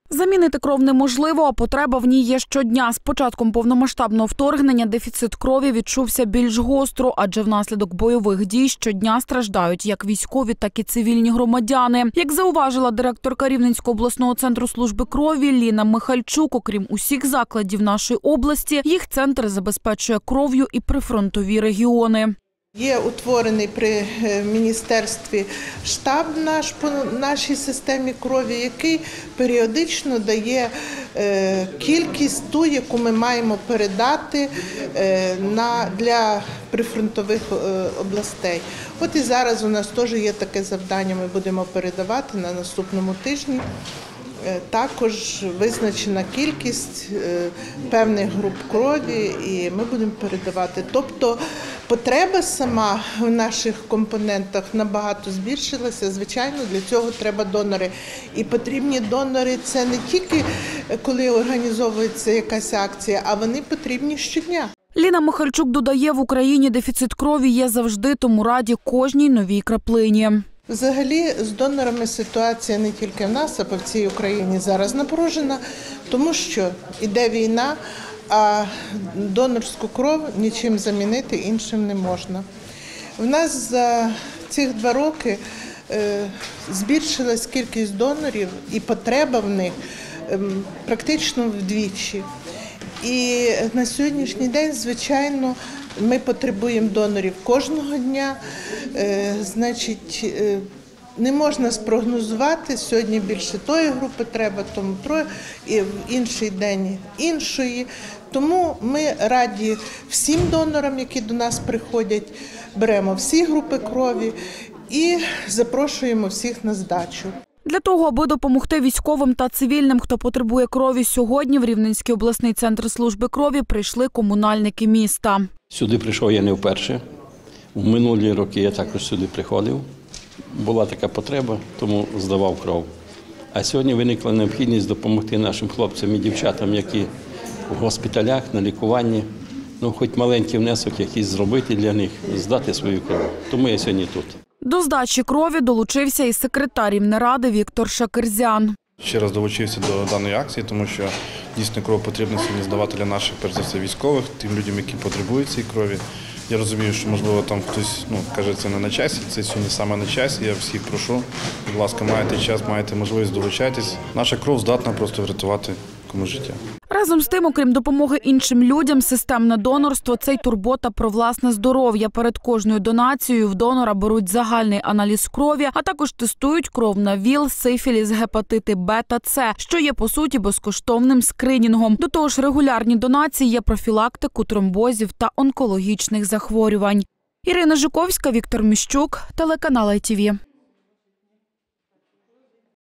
Замінити кров неможливо, а потреба в ній є щодня. З початком повномасштабного вторгнення дефіцит крові відчувся більш гостро, адже внаслідок бойових дій щодня страждають як військові, так і цивільні громадяни. Як зауважила директорка Рівненського обласного центру служби крові Ліна Михальчук, окрім усіх закладів нашої області, їх центр забезпечує кров'ю і прифронтові регіони. Є утворений при міністерстві штаб по нашій системі крові, який періодично дає кількість ту, яку ми маємо передати для прифронтових областей. От і зараз у нас теж є таке завдання, ми будемо передавати на наступному тижні. Також визначена кількість певних груп крові і ми будемо передавати. Тобто потреба сама в наших компонентах набагато збільшилася. Звичайно, для цього треба донори. І потрібні донори – це не тільки коли організовується якась акція, а вони потрібні щодня. Ліна Михальчук додає, в Україні дефіцит крові є завжди, тому раді кожній новій краплині. Взагалі з донорами ситуація не тільки в нас, а по всій Україні зараз напружена, тому що йде війна, а донорську кров нічим замінити іншим не можна. В нас за цих 2 роки збільшилась кількість донорів і потреба в них практично вдвічі. І на сьогоднішній день, звичайно, ми потребуємо донорів кожного дня. Значить, не можна спрогнозувати, сьогодні більше тої групи треба, тому троє, і в інший день іншої. Тому ми раді всім донорам, які до нас приходять, беремо всі групи крові і запрошуємо всіх на здачу. Для того, аби допомогти військовим та цивільним, хто потребує крові, сьогодні в Рівненський обласний центр служби крові прийшли комунальники міста. Сюди прийшов я не вперше. В минулі роки я також сюди приходив. Була така потреба, тому здавав кров. А сьогодні виникла необхідність допомогти нашим хлопцям і дівчатам, які в госпіталях, на лікуванні. Хоч маленький внесок якийсь зробити для них, здати свою кров. Тому я сьогодні тут. До здачі крові долучився і секретар Рівнеради Віктор Шакирзян. Ще раз долучився до даної акції, тому що дійсно кров потрібно сьогодні здавати для наших, перш за все, військових, тим людям, які потребують цієї крові. Я розумію, що, можливо, там хтось каже, це не на часі, це сьогодні саме на часі. Я всіх прошу, будь ласка, маєте час, маєте можливість долучайтесь. Наша кров здатна просто врятувати комусь життя. Разом з тим, окрім допомоги іншим людям, системне донорство – це й турбота про власне здоров'я. Перед кожною донацією в донора беруть загальний аналіз крові, а також тестують кров на ВІЛ, сифіліс, гепатити Б та С, що є, по суті, безкоштовним скринінгом. До того ж, регулярні донації є профілактику тромбозів та онкологічних захворювань. Ірина Жуковська, Віктор Міщук, телеканал ITV.